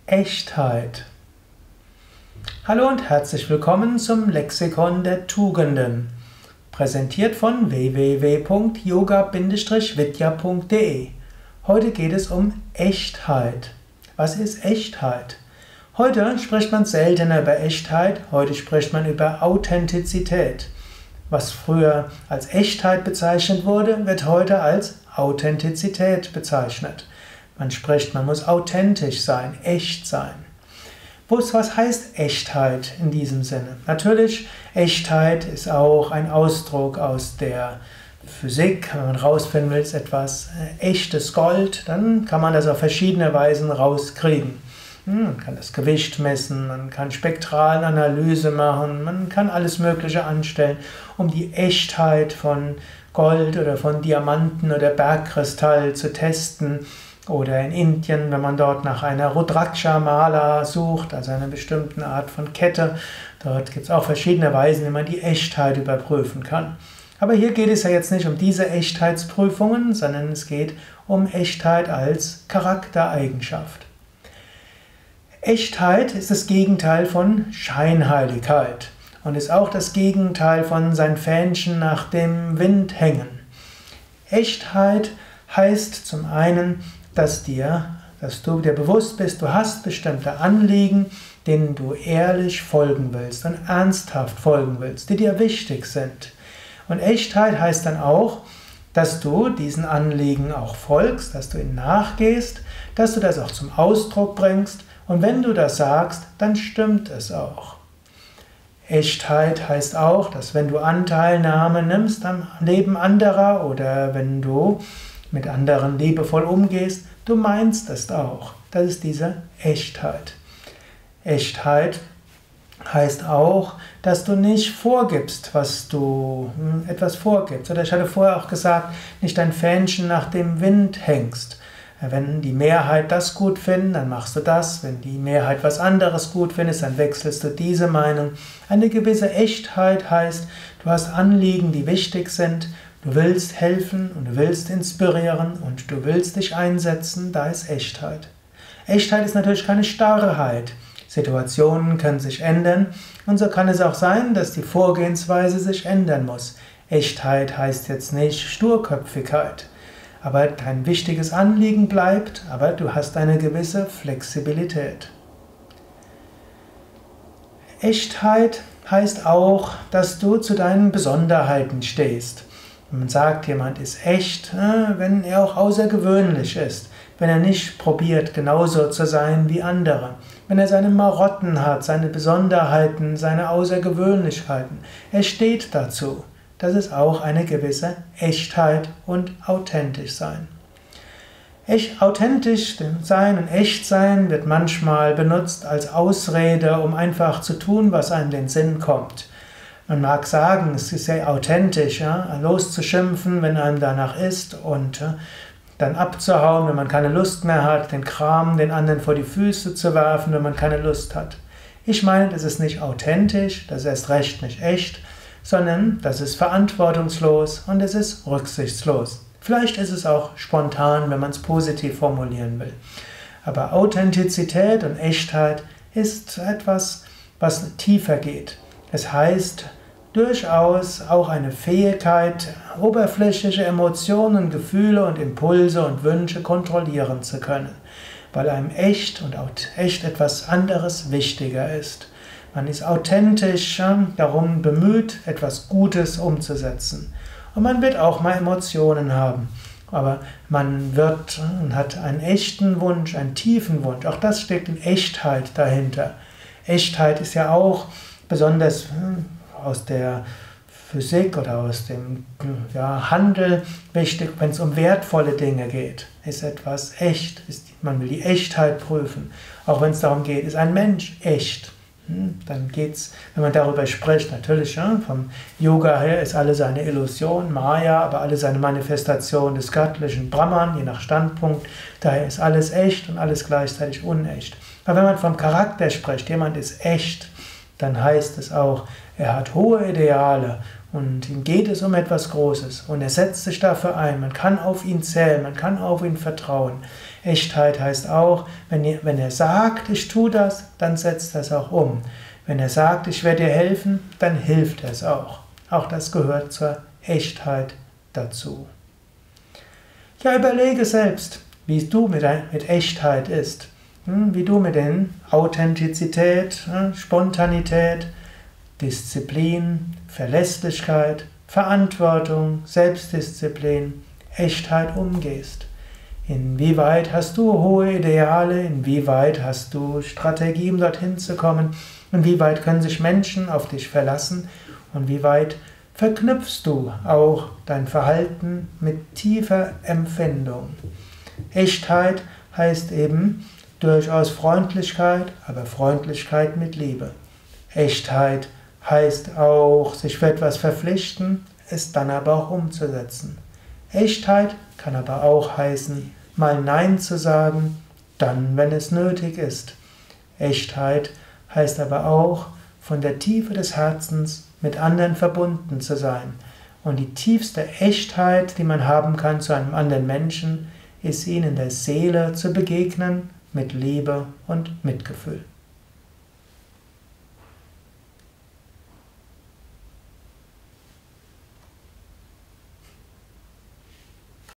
Echtheit. Hallo und herzlich willkommen zum Lexikon der Tugenden, präsentiert von www.yoga-vidya.de. Heute geht es um Echtheit. Was ist Echtheit? Heute spricht man seltener über Echtheit, heute spricht man über Authentizität. Was früher als Echtheit bezeichnet wurde, wird heute als Authentizität bezeichnet. Man spricht, man muss authentisch sein, echt sein. Was heißt Echtheit in diesem Sinne? Natürlich, Echtheit ist auch ein Ausdruck aus der Physik. Wenn man rausfinden will, ist etwas echtes Gold, dann kann man das auf verschiedene Weisen rauskriegen. Man kann das Gewicht messen, man kann Spektralanalyse machen, man kann alles Mögliche anstellen, um die Echtheit von Gold oder von Diamanten oder Bergkristall zu testen. Oder in Indien, wenn man dort nach einer Rudraksha-Mala sucht, also einer bestimmten Art von Kette, dort gibt es auch verschiedene Weisen, wie man die Echtheit überprüfen kann. Aber hier geht es ja jetzt nicht um diese Echtheitsprüfungen, sondern es geht um Echtheit als Charaktereigenschaft. Echtheit ist das Gegenteil von Scheinheiligkeit und ist auch das Gegenteil von sein Fähnchen nach dem Wind hängen. Echtheit heißt zum einen, dass du dir bewusst bist, du hast bestimmte Anliegen, denen du ehrlich folgen willst und ernsthaft folgen willst, die dir wichtig sind. Und Echtheit heißt dann auch, dass du diesen Anliegen auch folgst, dass du ihnen nachgehst, dass du das auch zum Ausdruck bringst und wenn du das sagst, dann stimmt es auch. Echtheit heißt auch, dass wenn du Anteilnahme nimmst am Leben anderer oder wenn du mit anderen liebevoll umgehst, du meinst es auch. Das ist diese Echtheit. Echtheit heißt auch, dass du nicht vorgibst, was du etwas vorgibst. Oder ich hatte vorher auch gesagt, nicht dein Fähnchen nach dem Wind hängst. Wenn die Mehrheit das gut findet, dann machst du das. Wenn die Mehrheit was anderes gut findet, dann wechselst du diese Meinung. Eine gewisse Echtheit heißt, du hast Anliegen, die wichtig sind. Du willst helfen und du willst inspirieren und du willst dich einsetzen, da ist Echtheit. Echtheit ist natürlich keine Starrheit. Situationen können sich ändern und so kann es auch sein, dass die Vorgehensweise sich ändern muss. Echtheit heißt jetzt nicht Sturköpfigkeit, aber dein wichtiges Anliegen bleibt, aber du hast eine gewisse Flexibilität. Echtheit heißt auch, dass du zu deinen Besonderheiten stehst. Man sagt, jemand ist echt, wenn er auch außergewöhnlich ist, wenn er nicht probiert, genauso zu sein wie andere, wenn er seine Marotten hat, seine Besonderheiten, seine Außergewöhnlichkeiten. Er steht dazu. Das ist auch eine gewisse Echtheit und authentisch sein. Authentisch sein und echt sein wird manchmal benutzt als Ausrede, um einfach zu tun, was einem in den Sinn kommt. Man mag sagen, es ist sehr authentisch, loszuschimpfen, wenn einem danach ist und dann abzuhauen, wenn man keine Lust mehr hat, den Kram den anderen vor die Füße zu werfen, wenn man keine Lust hat. Ich meine, das ist nicht authentisch, das ist erst recht nicht echt, sondern das ist verantwortungslos und es ist rücksichtslos. Vielleicht ist es auch spontan, wenn man es positiv formulieren will. Aber Authentizität und Echtheit ist etwas, was tiefer geht. Es heißt durchaus auch eine Fähigkeit, oberflächliche Emotionen, Gefühle und Impulse und Wünsche kontrollieren zu können, weil einem echt etwas anderes wichtiger ist. Man ist authentisch darum bemüht, etwas Gutes umzusetzen. Und man wird auch mal Emotionen haben. Aber man hat einen echten Wunsch, einen tiefen Wunsch. Auch das steckt in Echtheit dahinter. Echtheit ist ja auch besonders aus der Physik oder aus dem Handel wichtig, wenn es um wertvolle Dinge geht. Ist etwas echt? Man will die Echtheit prüfen. Auch wenn es darum geht, ist ein Mensch echt? Dann geht es, wenn man darüber spricht, natürlich, vom Yoga her ist alles eine Illusion, Maya, aber alles eine Manifestation des Göttlichen, Brahman, je nach Standpunkt. Daher ist alles echt und alles gleichzeitig unecht. Aber wenn man vom Charakter spricht, jemand ist echt, dann heißt es auch, er hat hohe Ideale und ihm geht es um etwas Großes und er setzt sich dafür ein. Man kann auf ihn zählen, man kann auf ihn vertrauen. Echtheit heißt auch, wenn er sagt, ich tue das, dann setzt er es auch um. Wenn er sagt, ich werde dir helfen, dann hilft er es auch. Auch das gehört zur Echtheit dazu. Ja, überlege selbst, wie du mit Echtheit ist. Wie du mit den Authentizität, Spontanität, Disziplin, Verlässlichkeit, Verantwortung, Selbstdisziplin, Echtheit umgehst. Inwieweit hast du hohe Ideale? Inwieweit hast du Strategien, dorthin zu kommen? Inwieweit können sich Menschen auf dich verlassen? Und wie weit verknüpfst du auch dein Verhalten mit tiefer Empfindung? Echtheit heißt eben durchaus Freundlichkeit, aber Freundlichkeit mit Liebe. Echtheit heißt auch, sich für etwas verpflichten, es dann aber auch umzusetzen. Echtheit kann aber auch heißen, mal Nein zu sagen, dann, wenn es nötig ist. Echtheit heißt aber auch, von der Tiefe des Herzens mit anderen verbunden zu sein. Und die tiefste Echtheit, die man haben kann zu einem anderen Menschen, ist ihnen in der Seele zu begegnen mit Liebe und Mitgefühl.